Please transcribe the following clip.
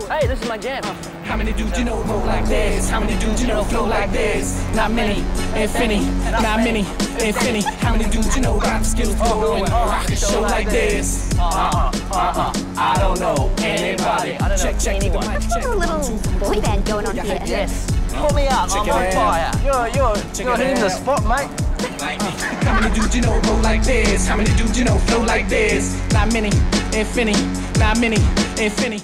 Hey, this is my jam. How many dudes you know roll like this? How many dudes you know flow like this? Not many, if any. Not many, if any. How many dudes you know got the skills to go and rock a show like this? I don't know anybody. Check anyone. Let's have a little boy band going on here. Yes. Put me up, I'm on fire. You're hitting the spot, mate. How many dudes you know roll like this? How many dudes you know flow like this? Not many, if any. Not many, if any.